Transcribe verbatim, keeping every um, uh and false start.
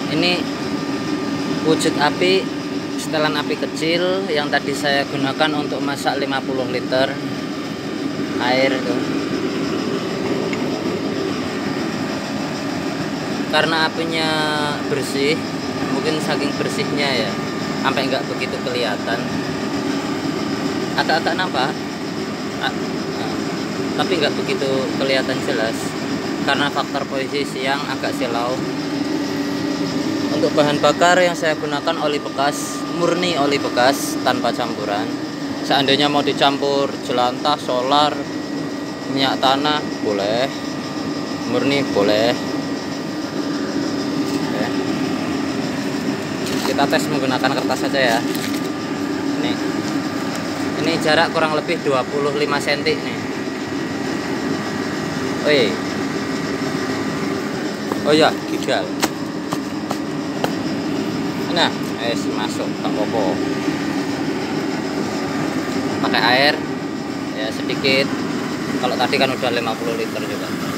Ini wujud api, setelan api kecil yang tadi saya gunakan untuk masak lima puluh liter air tuh. Karena apinya bersih, mungkin saking bersihnya ya sampai nggak begitu kelihatan. Agak-agak nampak, ah, ah, tapi nggak begitu kelihatan jelas karena faktor posisi yang agak silau. Untuk bahan bakar yang saya gunakan oli bekas, murni oli bekas tanpa campuran. Seandainya mau dicampur jelantah, solar, minyak tanah boleh, murni boleh. Oke. Kita tes menggunakan kertas saja ya. Ini, ini jarak kurang lebih dua puluh lima sentimeter nih. Oi. Oh ya, gidal. Nah, es masuk tak popo. Pakai air ya sedikit. Kalau tadi kan udah lima puluh liter juga.